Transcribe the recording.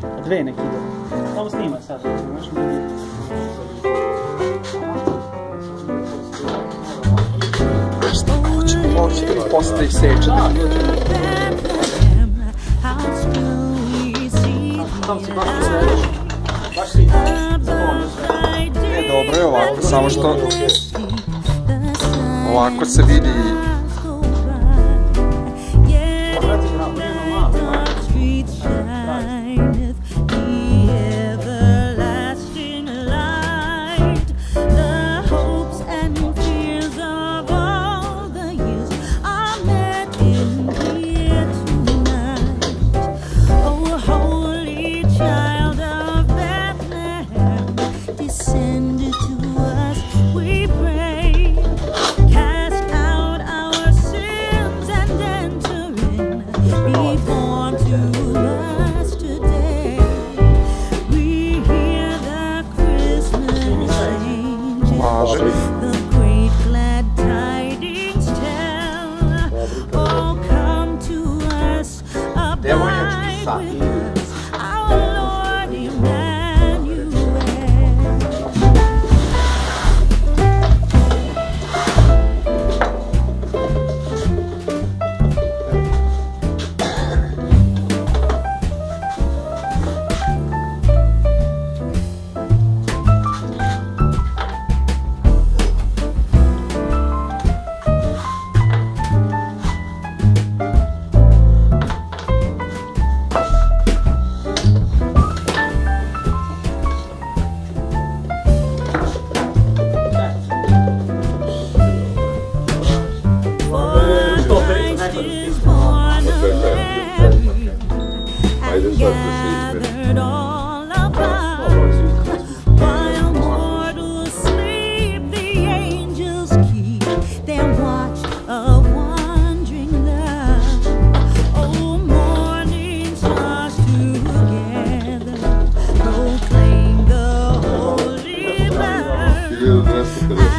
Dve neki ide. Samo snima sad. Hoćete li posle da ih sečete? Tamo si baš posledeš. Baš si zadovoljno sve. Dobro je ovako, samo što ovako se vidi. Gracias.